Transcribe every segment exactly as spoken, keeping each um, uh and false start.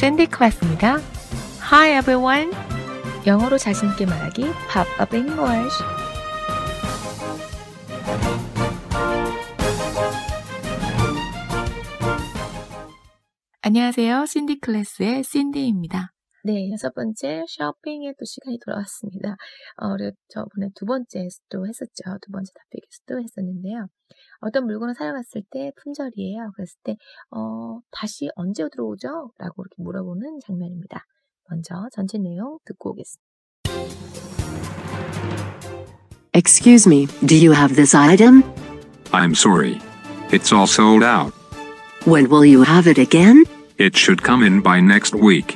샌디 클래스입니다. Hi everyone. 영어로 자신있게 말하기 Pop up English. 안녕하세요. 샌디 클래스의 샌디입니다. 네, 여섯 번째 쇼핑의 또 시간이 돌아왔습니다. 어, 우리 저번에 두 번째에서도 했었죠. 두 번째 토픽에서도 했었는데요. 어떤 물건을 사용했을 때 품절이에요. 그랬을 때 어, 다시 언제 들어오죠? 라고 이렇게 물어보는 장면입니다. 먼저 전체 내용 듣고 오겠습니다. Excuse me, do you have this item? I'm sorry. It's all sold out. When will you have it again? It should come in by next week.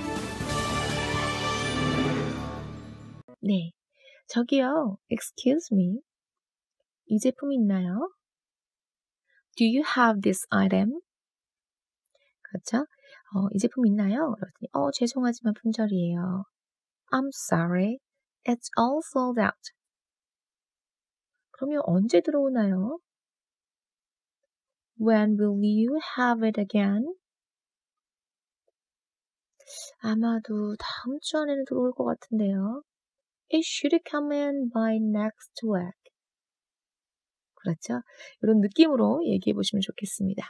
네, 저기요, excuse me. 이 제품 있나요? Do you have this item? 그렇죠? 어, 이 제품 있나요? 그랬더니, 어, 죄송하지만 품절이에요. I'm sorry, it's all sold out. 그러면 언제 들어오나요? When will you have it again? 아마도 다음 주 안에는 들어올 것 같은데요. It should come in by next week. 그렇죠? 이런 느낌으로 얘기해 보시면 좋겠습니다.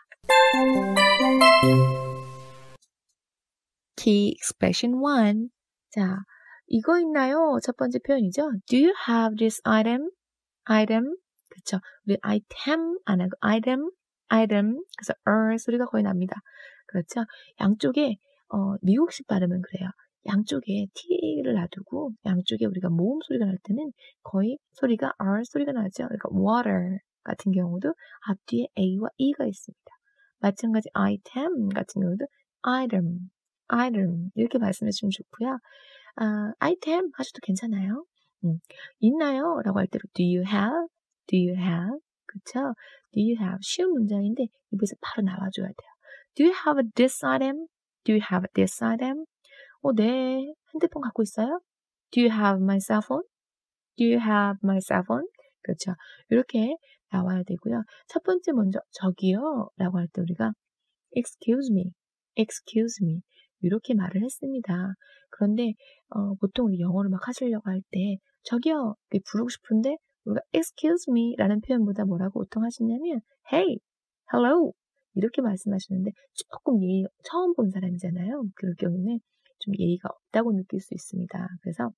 Key expression one. 자, 이거 있나요? 첫 번째 표현이죠. Do you have this item? item. 그렇죠? 우리 item 안 하고 item, item. 그래서 er 소리가 거의 납니다. 그렇죠? 양쪽에 어, 미국식 발음은 그래요. 양쪽에 t를 놔두고 양쪽에 우리가 모음 소리가 날 때는 거의 소리가 r 소리가 나죠. 그러니까 water 같은 경우도 앞뒤에 a와 e가 있습니다. 마찬가지 item 같은 경우도 item, item 이렇게 말씀해 주시면 좋고요. 아, item 하셔도 괜찮아요. 음, 있나요? 라고 할 때로 do you have, do you have 그쵸? do you have 쉬운 문장인데 입에서 바로 나와줘야 돼요. do you have this item? do you have this item? 어, 네. 핸드폰 갖고 있어요? Do you have my cell phone? Do you have my cell phone? 그렇죠. 이렇게 나와야 되고요. 첫 번째 먼저 저기요 라고 할 때 우리가 excuse me, excuse me 이렇게 말을 했습니다. 그런데 어, 보통 우리 영어를 막 하시려고 할 때 저기요 이렇게 부르고 싶은데 우리가 excuse me 라는 표현보다 뭐라고 보통 하시냐면 hey, hello 이렇게 말씀하시는데 조금 예의 처음 본 사람이잖아요. 그럴 경우는 좀 예의가 없다고 느낄 수 있습니다. 그래서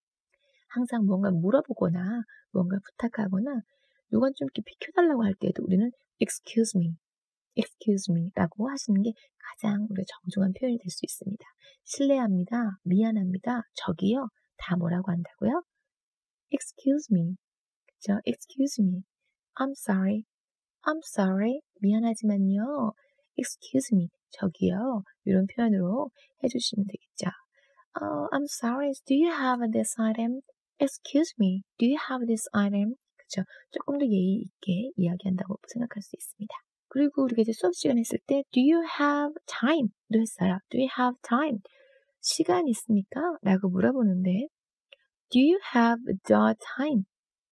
항상 뭔가 물어보거나 뭔가 부탁하거나 누가 좀 이렇게 비켜달라고 할 때에도 우리는 excuse me, excuse me 라고 하시는 게 가장 우리가 정중한 표현이 될 수 있습니다. 실례합니다, 미안합니다, 저기요 다 뭐라고 한다고요? excuse me, 그죠? excuse me, I'm sorry, I'm sorry, 미안하지만요, excuse me, 저기요 이런 표현으로 해주시면 되겠죠. Uh, I'm sorry, do you have this item? Excuse me, do you have this item? 그쵸? 조금 더 예의 있게 이야기한다고 생각할 수 있습니다. 그리고 우리가 이제 수업 시간 했을 때 do you have time?도 했어요. do you have time? 시간 있습니까? 라고 물어보는데 do you have the time?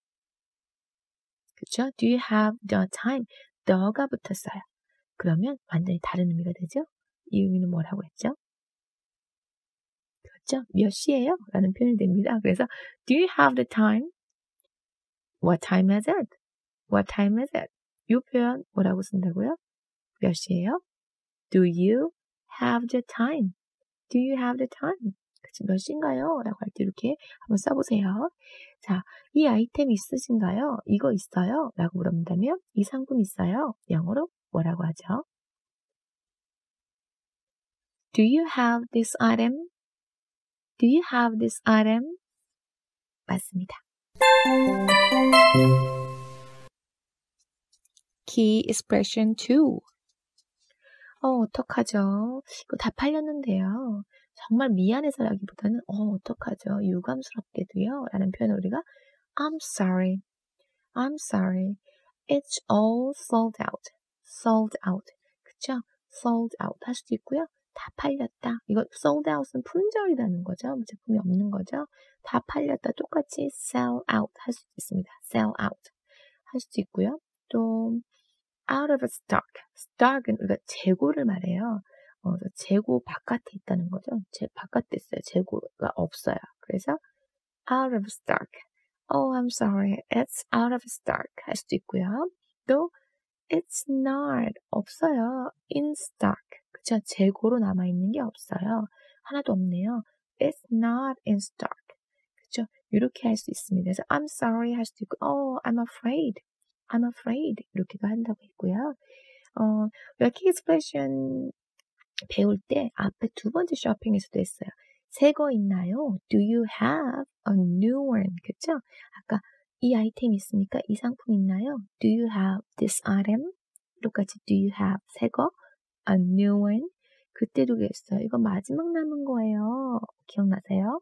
그쵸? do you have the time? the가 붙었어요. 그러면 완전히 다른 의미가 되죠? 이 의미는 뭐라고 했죠? 그렇죠? 몇 시예요? 라는 표현이 됩니다. 그래서 do you have the time? What time is it? What time is it? 이 표현 뭐라고 쓴다고요? 몇 시예요? Do you have the time? Do you have the time? 그치, 몇 시인가요? 라고 할 때 이렇게 한번 써보세요. 자, 이 아이템 있으신가요? 이거 있어요? 라고 물어본다면 이 상품 있어요? 영어로 뭐라고 하죠? Do you have this item? Do you have this item? 맞습니다. Key expression two. 어, 어떡하죠? 이거 다 팔렸는데요. 정말 미안해서라기보다는 어, 어떡하죠? 유감스럽게도요. 라는 표현을 우리가 I'm sorry. I'm sorry. It's all sold out. sold out. 그쵸? sold out 할 수도 있고요. 다 팔렸다. 이거 sold out은 품절이라는 거죠. 제품이 없는 거죠. 다 팔렸다. 똑같이 sell out 할 수도 있습니다. sell out 할 수도 있고요. 또 out of stock. stock은 우리가 재고를 말해요. 어, 재고 바깥에 있다는 거죠. 재, 바깥에 있어요. 재고가 없어요. 그래서 out of stock. Oh, I'm sorry. It's out of stock. 할 수도 있고요. 또 it's not. 없어요. in stock. 그쵸? 재고로 남아있는 게 없어요. 하나도 없네요. It's not in stock. 그쵸? 이렇게 할 수 있습니다. 그래서 I'm sorry 할 수도 있고 Oh, I'm afraid. I'm afraid. 이렇게도 한다고 했고요. 어, 우리가 키 익스프레션 배울 때 앞에 두 번째 쇼핑에서도 했어요. 새 거 있나요? Do you have a new one? 그쵸? 아까 이 아이템 있습니까? 이 상품 있나요? Do you have this item? 똑같이 do you have 새 거? A new one? 그때도 그랬어요. 이거 마지막 남은 거예요. 기억나세요?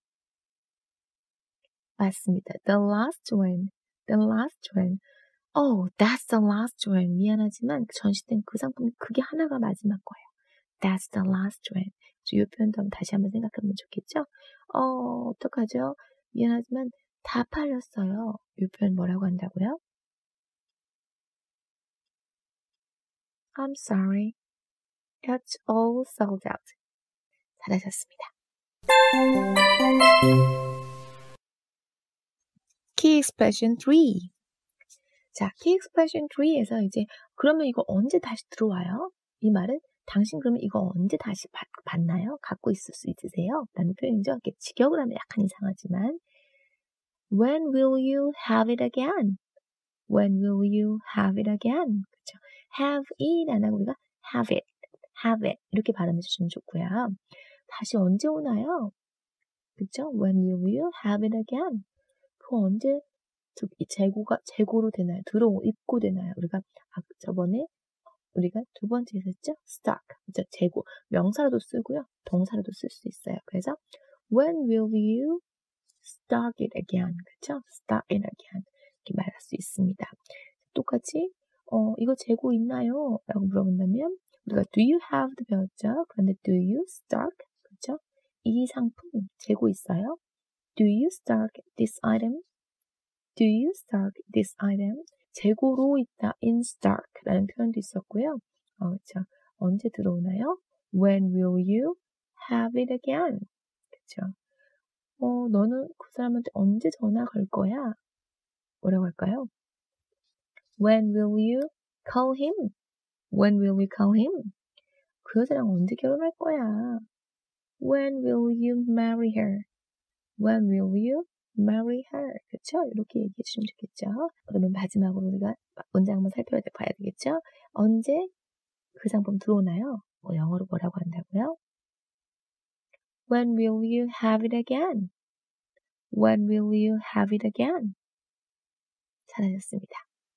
맞습니다. The last one. The last one. Oh, that's the last one. 미안하지만 전시된 그 상품 그게 하나가 마지막 거예요. That's the last one. 이 표현도 다시 한번 생각하면 좋겠죠? 어, 어떡하죠? 미안하지만 다 팔렸어요. 이 표현 뭐라고 한다고요? I'm sorry. It's all sold out. 잘하셨습니다. Key expression three. 자, Key expression three에서 이제 그러면 이거 언제 다시 들어와요? 이 말은 당신 그러면 이거 언제 다시 받, 받나요? 갖고 있을 수 있으세요? 라는 표현이죠. 이렇게 직역을 하면 약간 이상하지만 When will you have it again? When will you have it again? 그렇죠? have it 안 하고 우리가 have it, have it 이렇게 발음해 주시면 좋고요. 다시 언제 오나요? 그렇죠? When will you have it again? 그거 언제 재고가 재고로 되나요? 들어오 입고되나요? 우리가 아, 저번에 우리가 두 번째에서 했죠? stock, 그죠? 재고, 명사로도 쓰고요. 동사로도 쓸 수 있어요. 그래서 when will you stock it again? 그죠? stock it again. 이렇게 말할 수 있습니다. 똑같이 어, 이거 재고 있나요? 라고 물어본다면 우리가 do you have 배웠죠? 그런데 do you stock? 그죠? 이 상품 재고 있어요? Do you stock this item? Do you stock this item? 재고로 있다, in stock 라는 표현도 있었고요. 어, 그렇죠. 언제 들어오나요? When will you have it again? 그렇죠. 어, 너는 그 사람한테 언제 전화 걸 거야? 뭐라고 할까요? When will you call him? When will we call him? 그 여자랑 언제 결혼할 거야? When will you marry her? When will you marry her? 그쵸? 이렇게 얘기해 주시면 좋겠죠? 그러면 마지막으로 우리가 문장 한번 살펴봐야 되겠죠? 언제 그 상품 들어오나요? 뭐 영어로 뭐라고 한다고요? When will you have it again? When will you have it again? 잘하셨습니다.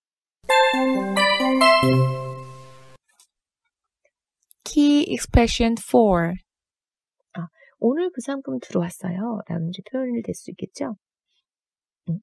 Key expression four. 아, 오늘 그 상품 들어왔어요. 라는 표현이 될 수 있겠죠? 음.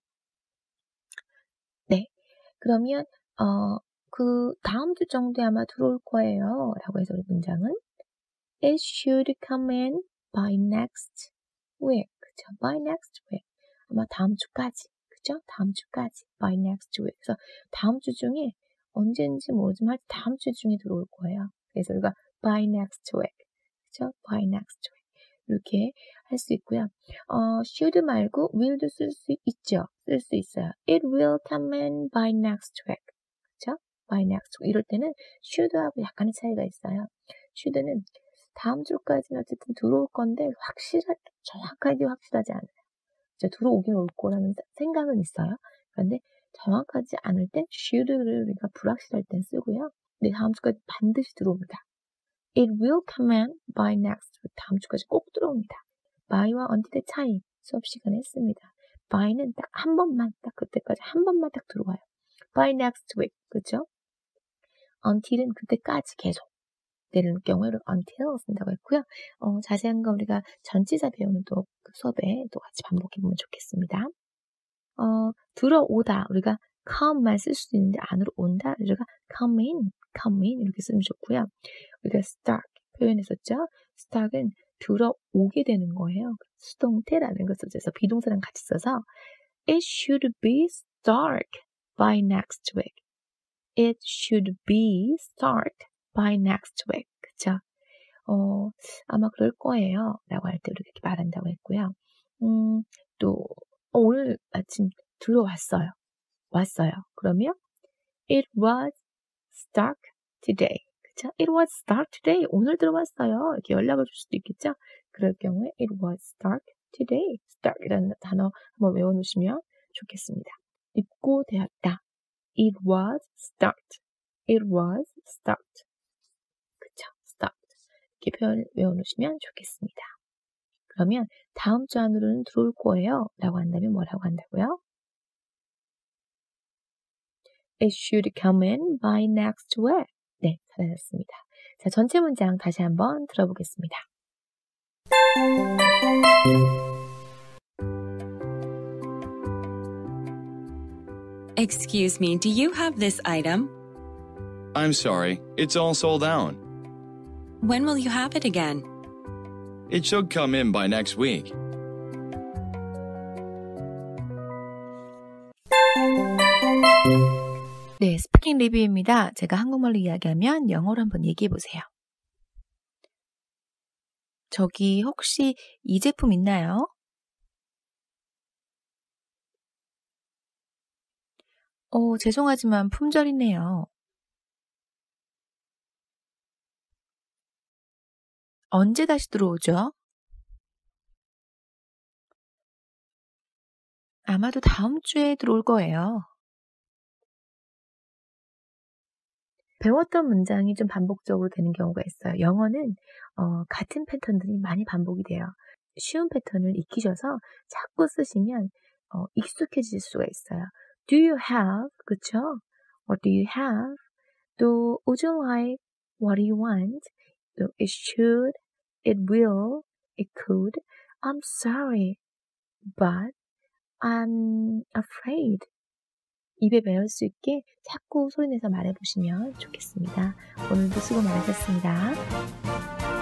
네. 그러면, 어, 그 다음 주 정도에 아마 들어올 거예요. 라고 해서 우리 문장은 It should come in by next week. 그쵸? By next week. 아마 다음 주까지. 그쵸? 다음 주까지. By next week. 그래서 다음 주 중에 언제인지 모르지만 다음 주 중에 들어올 거예요. 그래서 우리가 by next week. 그쵸? By next week. 이렇게 할 수 있고요. 어, should 말고 will도 쓸 수 있죠. 쓸 수 있어요. It will come in by next week. 그쵸? By next week. 이럴 때는 should하고 약간의 차이가 있어요. should는 다음 주까지는 어쨌든 들어올 건데 확실하게 정확하게 확실하지 않아요. 이제 들어오긴 올 거라는 생각은 있어요. 그런데 정확하지 않을 때 should를 우리가 불확실할 땐 쓰고요. 근데 다음 주까지 반드시 들어옵니다. It will come in by next week. 다음 주까지 꼭 들어옵니다. by와 until의 차이 수업 시간에 했습니다. by는 딱 한 번만, 딱 그때까지 한 번만 딱 들어와요. by next week. 그죠? until은 그때까지 계속 되는 경우에는 until 쓴다고 했고요. 어, 자세한 거 우리가 전치사 배우는 또 그 수업에 또 같이 반복해보면 좋겠습니다. 어, 들어오다. 우리가 come만 쓸 수도 있는데 안으로 온다. 우리가 come in, come in 이렇게 쓰면 좋고요. 우리가 start 표현했었죠. start은 들어오게 되는 거예요. 수동태라는 것을 써서 비동사랑 같이 써서 It should be start by next week. It should be start by next week. 그쵸? 어, 아마 그럴 거예요. 라고 할 때 우리가 이렇게 말한다고 했고요. 음, 또, 어, 오늘 아침 들어왔어요. 왔어요. 그러면 it was dark today. 그쵸? It was dark today. 오늘 들어왔어요. 이렇게 연락을 줄 수도 있겠죠? 그럴 경우에 it was dark today. stark이라는 단어 한번 외워놓으시면 좋겠습니다. 입고 되었다. It was start. It was start. 그쵸? start. 이렇게 표현을 외워놓으시면 좋겠습니다. 그러면 다음 주 안으로는 들어올 거예요. 라고 한다면 뭐라고 한다고요? It should come in by next week. 네, 잘하셨습니다. 자, 전체 문장 다시 한번 들어보겠습니다. Excuse me, do you have this item? I'm sorry, it's all sold out. When will you have it again? It should come in by next week. 네, 스피킹 리뷰입니다. 제가 한국말로 이야기하면 영어로 한번 얘기해 보세요. 저기 혹시 이 제품 있나요? 어, 죄송하지만 품절이네요. 언제 다시 들어오죠? 아마도 다음 주에 들어올 거예요. 배웠던 문장이 좀 반복적으로 되는 경우가 있어요. 영어는 어, 같은 패턴들이 많이 반복이 돼요. 쉬운 패턴을 익히셔서 자꾸 쓰시면 어, 익숙해질 수가 있어요. Do you have? 그쵸? What do you have? 또 would you like? What do you want? 또 it should, it will, it could. I'm sorry, but I'm afraid. 입에 배울 수 있게 자꾸 소리내서 말해보시면 좋겠습니다. 오늘도 수고 많으셨습니다.